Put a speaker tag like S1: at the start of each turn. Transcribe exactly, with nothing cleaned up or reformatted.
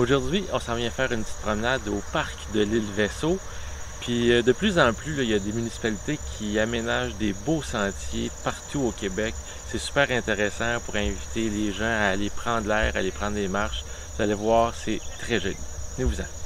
S1: Aujourd'hui, on s'en vient faire une petite promenade au parc de l'île Vessot. Puis de plus en plus, là, il y a des municipalités qui aménagent des beaux sentiers partout au Québec. C'est super intéressant pour inviter les gens à aller prendre l'air, à aller prendre des marches. Vous allez voir, c'est très joli. Venez-vous-en.